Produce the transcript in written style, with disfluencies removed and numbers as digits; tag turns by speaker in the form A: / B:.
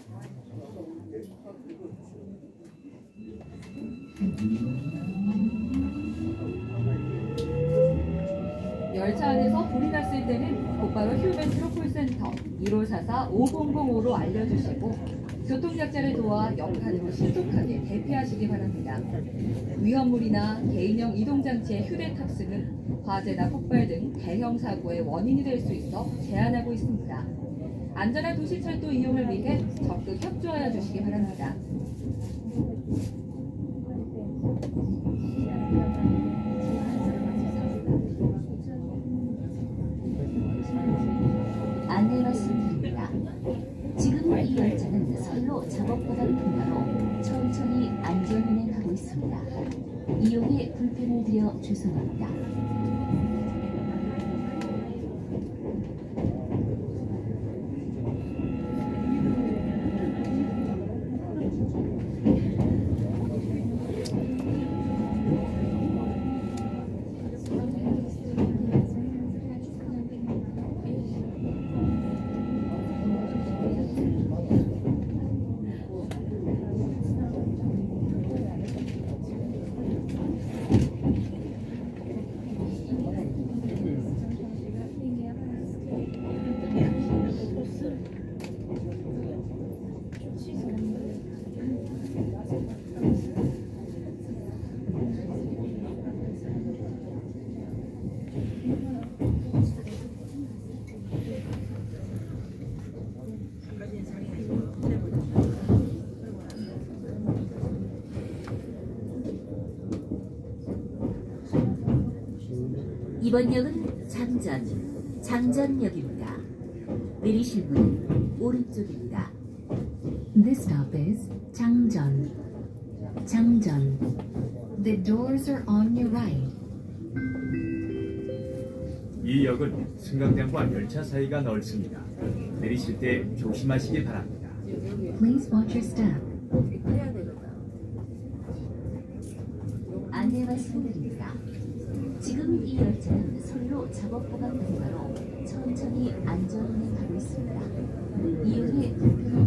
A: 열차 안에서 불이 났을 때는 곧바로 휴멘트로 콜센터 1544-5005로 알려주시고 교통약자를 도와 역할로 신속하게 대피하시기 바랍니다. 위험물이나 개인용 이동장치의 휴대 탑승은 화재나 폭발 등 대형 사고의 원인이 될 수 있어 제한하고 있습니다. 안전한 도시철도 이용을 위해 적극 협조하여 주시기 바랍니다.
B: 안내 말씀드립니다. 지금 이 열차는 선로 작업보단 통과로 천천히 안전 운행하고 있습니다. 이용에 불편을 드려 죄송합니다. 이번 역은 장전역입니다. 내리실 문은 오른쪽입니다. This stop is 장전. The doors are on your right.
C: 이 역은 승강장과 열차 사이가 넓습니다. 내리실 때 조심하시기 바랍니다.
B: Please watch your step. 안내 말씀드립니다. 지금 이 열차는 선로 작업 보강 통과로 천천히 안전 운행하고 있습니다. 이용에 불편을